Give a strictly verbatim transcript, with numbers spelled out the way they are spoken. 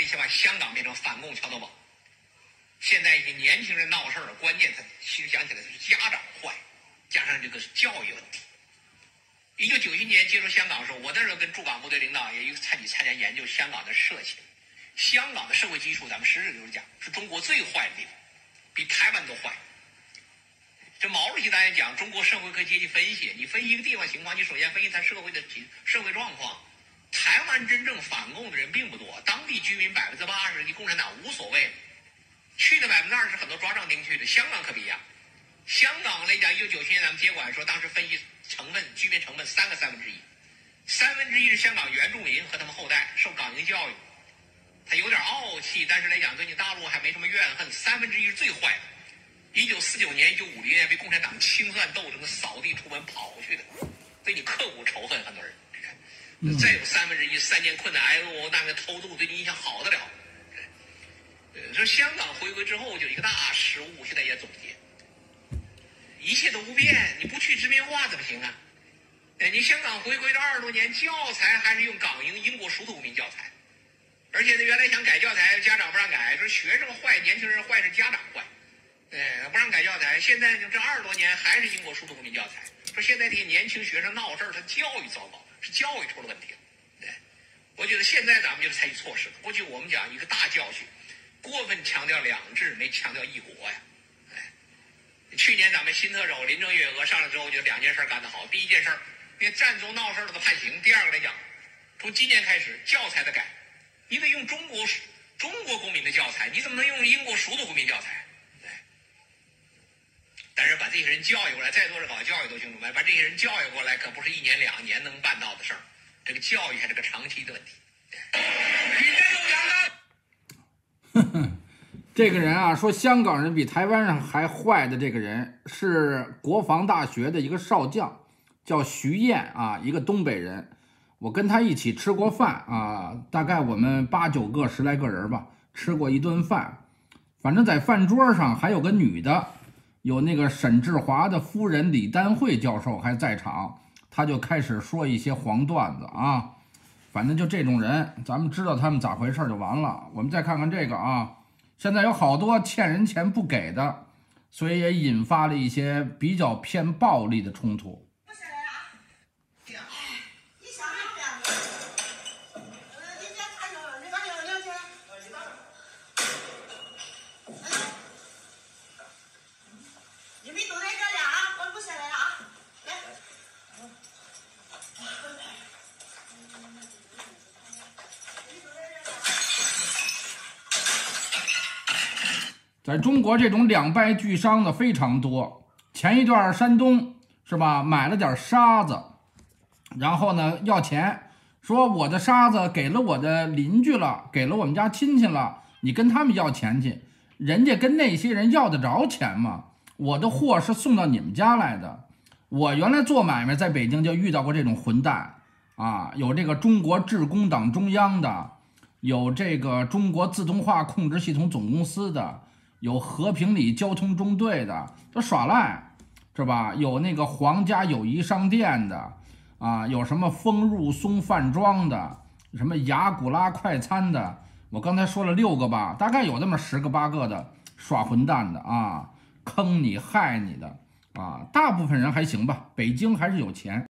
想把香港变成反共桥头堡。现在一些年轻人闹事儿，关键他其实讲起来是家长坏，加上这个教育问题。一九九一年接触香港的时候，我那时候跟驻港部队领导也一参与参加研究香港的社情。香港的社会基础，咱们实事求是讲，是中国最坏的地方，比台湾都坏。这毛主席当然讲中国社会科阶级分析，你分析一个地方情况，你首先分析它社会的社会状况。台湾真正反共的人并不多，当地居民百分之八十，你共产党无所谓。去的百分之二十很多抓壮丁去的，香港可不一样。香港来讲，一九九七年咱们接管说，当时分析成分居民成分三个三分之一，三分之一是香港原住民和他们后代受港英教育，他有点傲气，但是来讲对你大陆还没什么怨恨。三分之一是最坏的，一九四九年、一九五零年被共产党清算斗争扫地出门跑去的，对你刻骨仇恨很多人。嗯、再有三分之一三年困难挨饿，那个偷渡对你影响好得了。说香港回归之后就一个大失误，现在也总结，一切都不变，你不去殖民化怎么行啊？哎，你香港回归这二十多年，教材还是用港英英国熟土公民教材，而且呢，原来想改教材，家长不让改，说学生坏，年轻人坏是家长坏，哎，不让改教材。现在这二十多年还是英国熟土公民教材，说现在这些年轻学生闹事儿，他教育糟糕，是教育出了问题了。对，我觉得现在咱们就是采取措施了。过去我们讲一个大教训。过分强调两制，没强调一国呀！哎，去年咱们新特首林郑月娥上来之后，就两件事干得好。第一件事，因为战中闹事的判刑；第二个来讲，从今年开始教材的改，你得用中国中国公民的教材，你怎么能用英国熟土公民教材？对。但是把这些人教育过来，在座的搞教育都清楚吧？把这些人教育过来，可不是一年两年能办到的事儿。这个教育还是个长期的问题。你这种讲的。 这个人啊，说香港人比台湾人还坏的这个人是国防大学的一个少将，叫徐燕啊，一个东北人。我跟他一起吃过饭啊，大概我们八九个十来个人吧，吃过一顿饭。反正在饭桌上还有个女的，有那个沈志华的夫人李丹慧教授还在场，他就开始说一些黄段子啊。反正就这种人，咱们知道他们咋回事就完了。我们再看看这个啊，现在有好多欠人钱不给的，所以也引发了一些比较偏暴力的冲突。在中国，这种两败俱伤的非常多。前一段山东是吧，买了点沙子，然后呢要钱，说我的沙子给了我的邻居了，给了我们家亲戚了，你跟他们要钱去。人家跟那些人要得着钱吗？我的货是送到你们家来的。我原来做买卖在北京就遇到过这种混蛋啊，有这个中国致公党中央的，有这个中国自动化控制系统总公司的，有和平里交通中队的，都耍赖，是吧？有那个皇家友谊商店的啊，有什么丰入松饭庄的，什么雅古拉快餐的，我刚才说了六个吧，大概有那么十个八个的耍混蛋的啊，坑你害你的啊，大部分人还行吧，北京还是有钱。